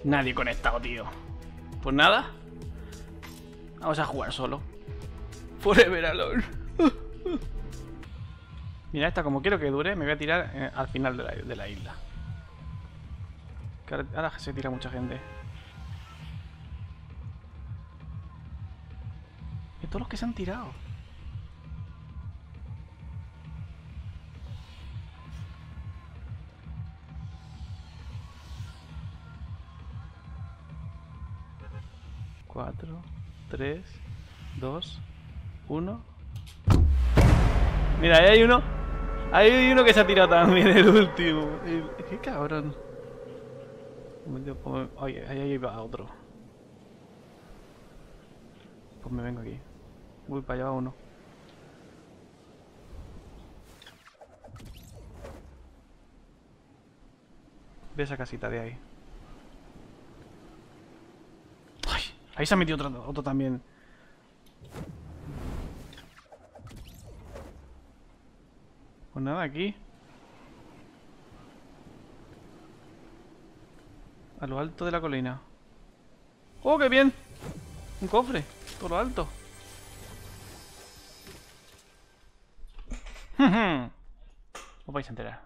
Nadie conectado, tío. Pues nada. Vamos a jugar solo. Forever Alone. Mira, esta como quiero que dure, me voy a tirar al final de la isla. Que ahora se tira mucha gente. Y todos los que se han tirado. Cuatro, 3, 2, 1. Mira, ahí hay uno. Ahí hay uno que se ha tirado también, el último. Qué cabrón. Oye, ahí va otro. Pues me vengo aquí. Voy para allá uno. Ve esa casita de ahí. Ay, ahí se ha metido otro también. Pues nada, aquí. A lo alto de la colina. ¡Oh, qué bien! Un cofre, todo lo alto. Os vais a enterar.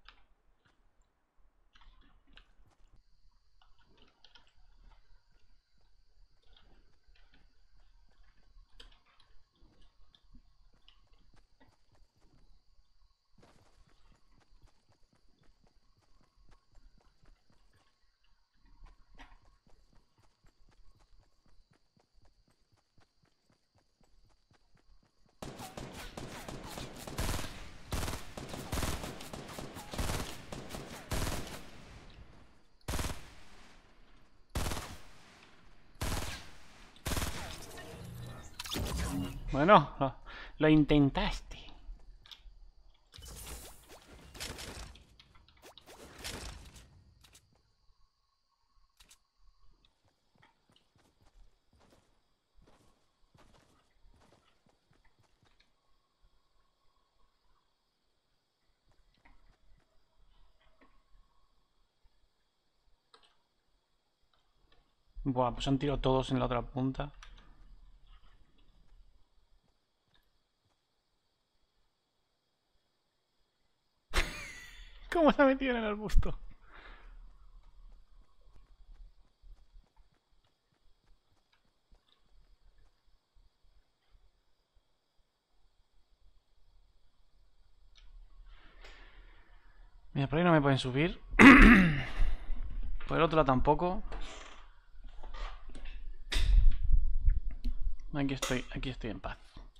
Bueno, lo intentaste. Buah, pues han tirado todos en la otra punta. ¿Cómo se ha metido en el arbusto? Mira, por ahí no me pueden subir. Por el otro lado tampoco. Aquí estoy en paz.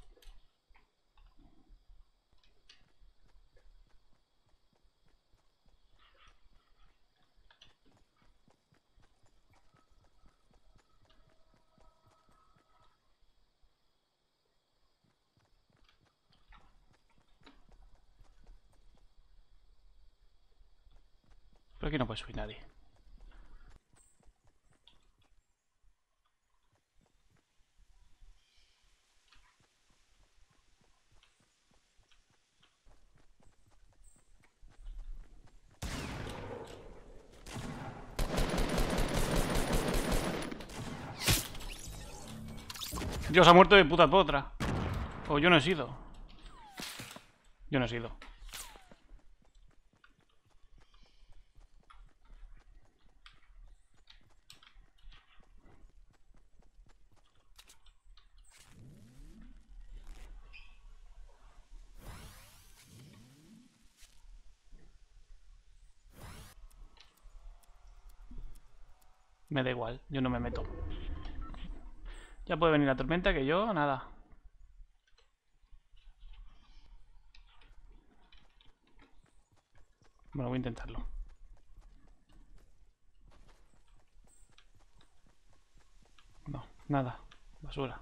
Por aquí no puede subir nadie. Dios, ha muerto de puta potra. O yo no he sido. Yo no he sido. Me da igual, yo no me meto. Ya puede venir la tormenta, que yo, nada. Bueno, voy a intentarlo. No, nada. Basura.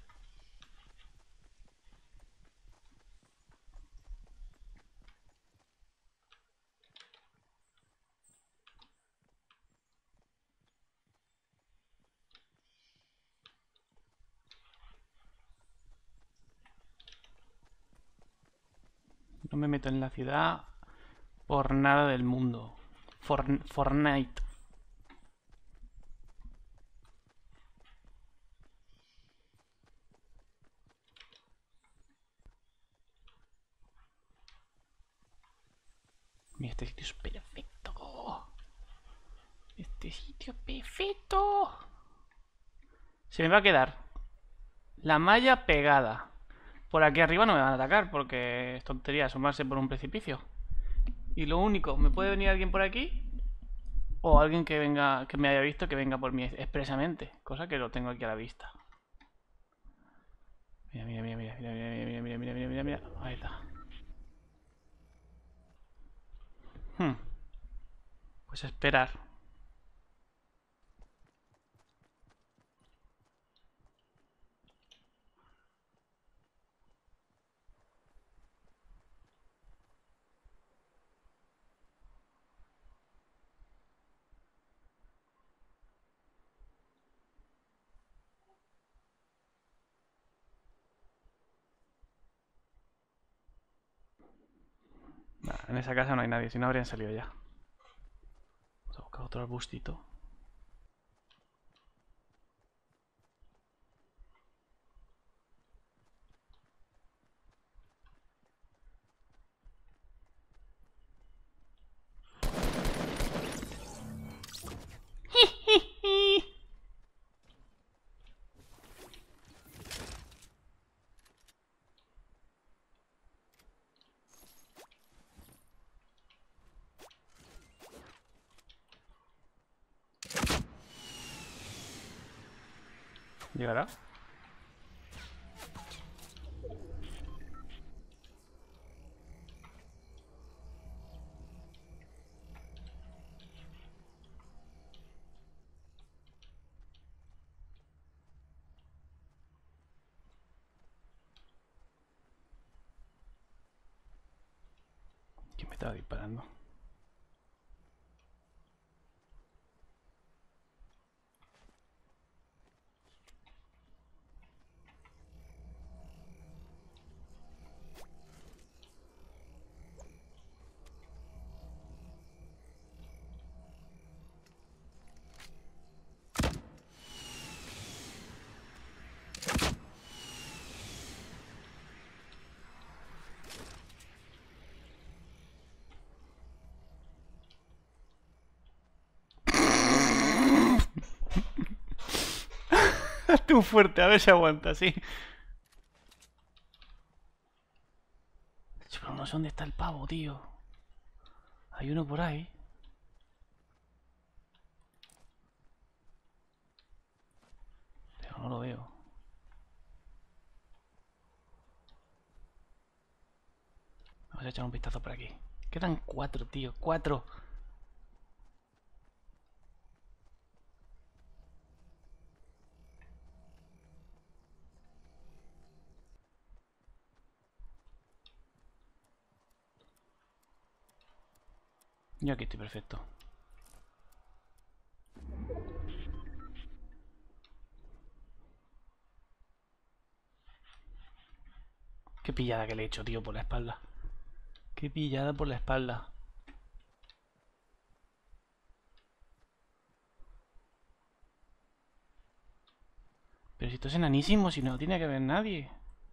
No me meto en la ciudad por nada del mundo. Fortnite. Mira, este sitio es perfecto. Este sitio es perfecto. Se me va a quedar la malla pegada. Por aquí arriba no me van a atacar porque es tontería asomarse por un precipicio. Y lo único, ¿me puede venir alguien por aquí? O alguien que venga, que me haya visto que venga por mí expresamente. Cosa que lo tengo aquí a la vista. Mira, mira, mira, mira, mira, mira, mira, mira, mira, mira, mira. Ahí está. Pues esperar. Nah, en esa casa no hay nadie, si no habrían salido ya. Vamos a buscar otro arbustito. ¿Llegará? ¿Quién me estaba disparando? Tú fuerte, a ver si aguanta, sí. Pero no sé dónde está el pavo, tío. Hay uno por ahí. Pero no lo veo. Vamos a echar un vistazo por aquí. Quedan 4, tío. 4. Yo aquí estoy perfecto. Qué pillada que le he hecho, tío, por la espalda. Qué pillada por la espalda. Pero si esto es enanísimo, si no tiene que haber nadie.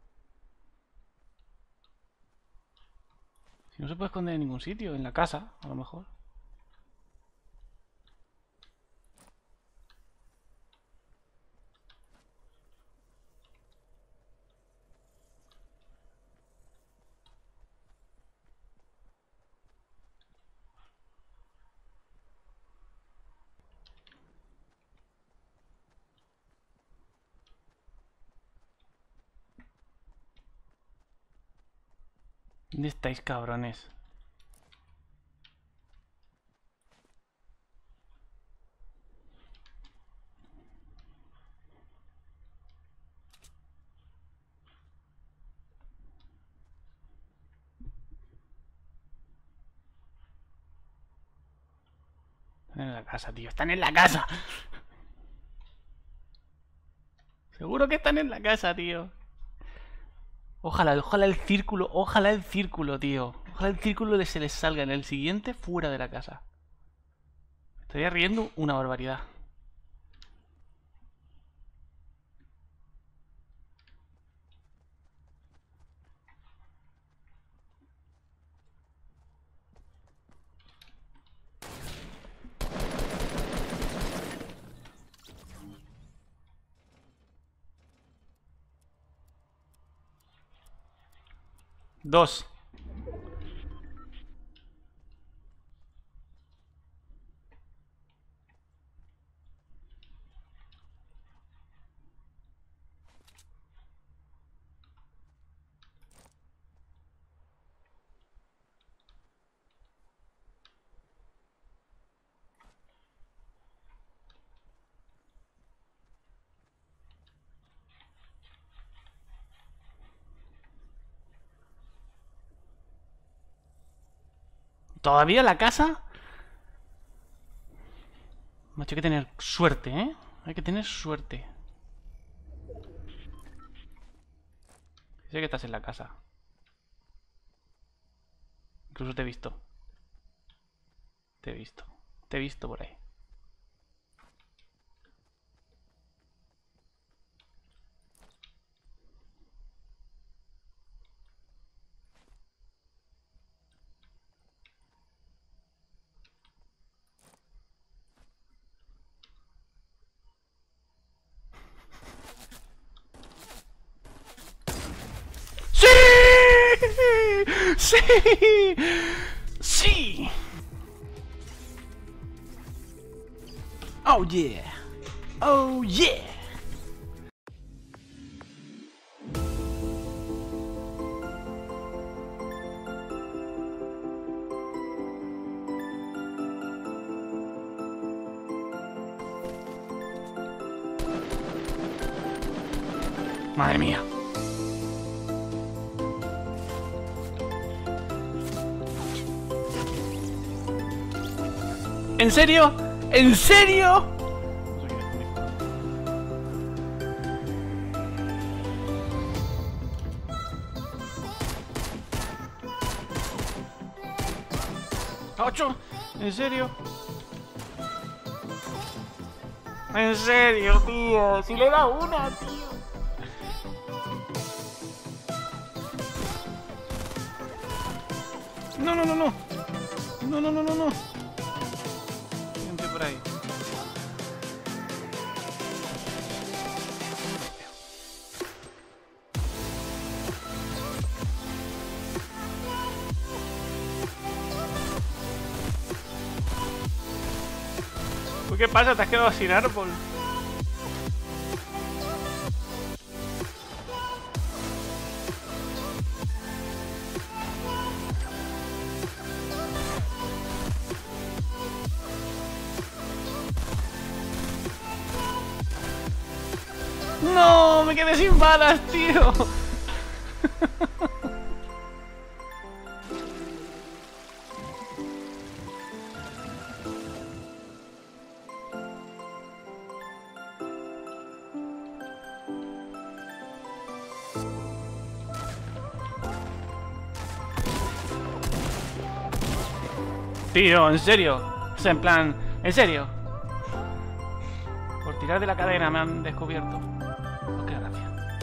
Si no se puede esconder en ningún sitio, en la casa, a lo mejor. ¿Dónde estáis, cabrones? Están en la casa, tío. Están en la casa. Seguro que están en la casa, tío. Ojalá, ojalá el círculo, tío. Ojalá el círculo se les salga en el siguiente fuera de la casa. Me estaría riendo una barbaridad. 2. ¿Todavía la casa? Macho, hay que tener suerte, ¿eh? Hay que tener suerte. Sé que estás en la casa. Incluso te he visto. Te he visto. Te he visto por ahí. ¡Sí! ¡Sí! ¡Sí! ¡Oh, yeah! ¡Oh, yeah! Madre mía. ¿En serio? ¿En serio? ¡Ocho! ¿En serio? ¿En serio, tío? Si le da una, tío. No, no, no, no. No, no, no, no, no. Gente por ahí. Uy, ¿qué pasa? ¿Te has quedado sin árbol? ¡No! ¡Me quedé sin balas, tío! Tío, en serio. O sea, en plan, en serio. Por tirar de la cadena me han descubierto. Oh, qué gracia.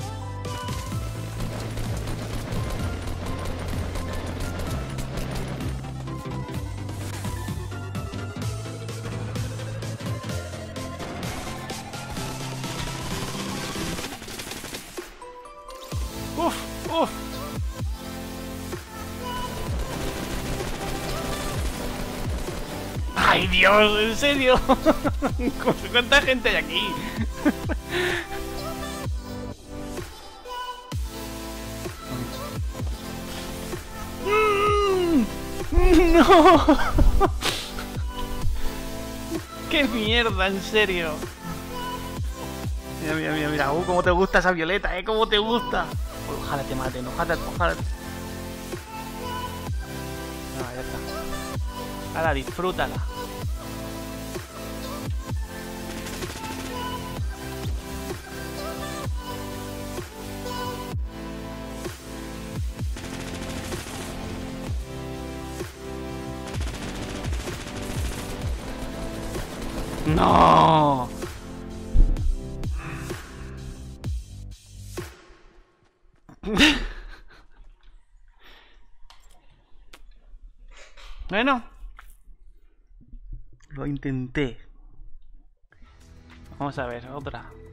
Uf, uf. ¡Ay, Dios! ¿En serio? ¿Cuánta gente hay aquí? ¡No! ¡Qué mierda, en serio! Mira, mira, mira, mira. Cómo te gusta esa violeta, cómo te gusta. Ojalá te maten, ojalá. No, ya está. Ahora disfrútala. No. Bueno, lo intenté. Vamos a ver, otra.